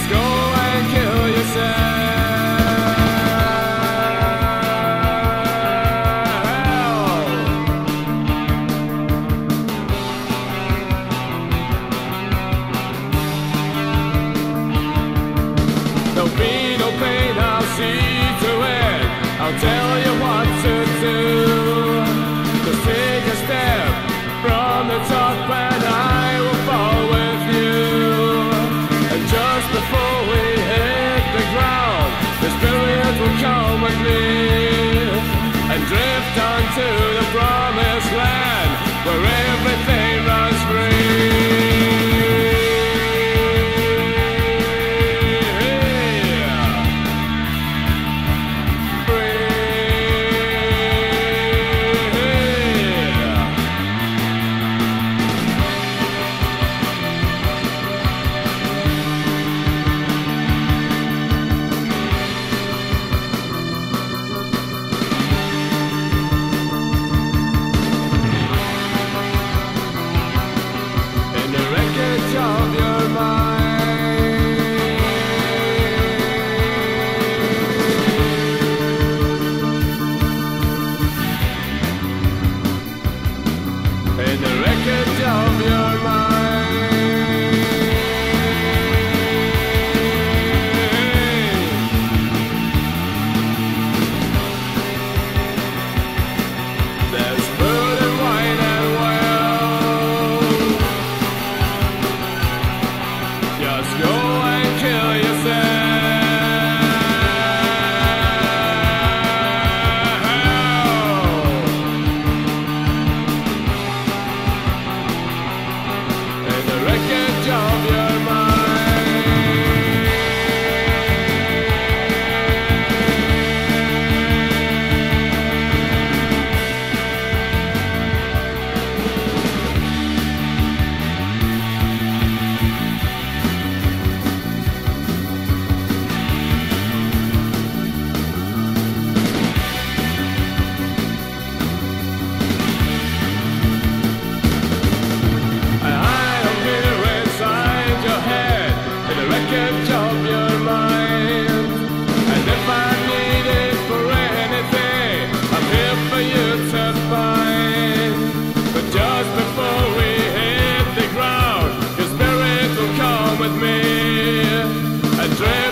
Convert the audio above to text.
go and kill yourself. There'll be no pain, I'll see to it. I'll tell you what to do. Just take a step from the top and I will fall with you. And just before we hit the ground, the spirit will come with me and drift on to the promised land where everything runs free. Of your mind, in the wreckage of your mind, there's food and wine and just go and kill yourself in the wreckage of your wreckage of your mind. And if I need it for anything, I'm here for you to find. But just before we hit the ground, your spirit will come with me and drift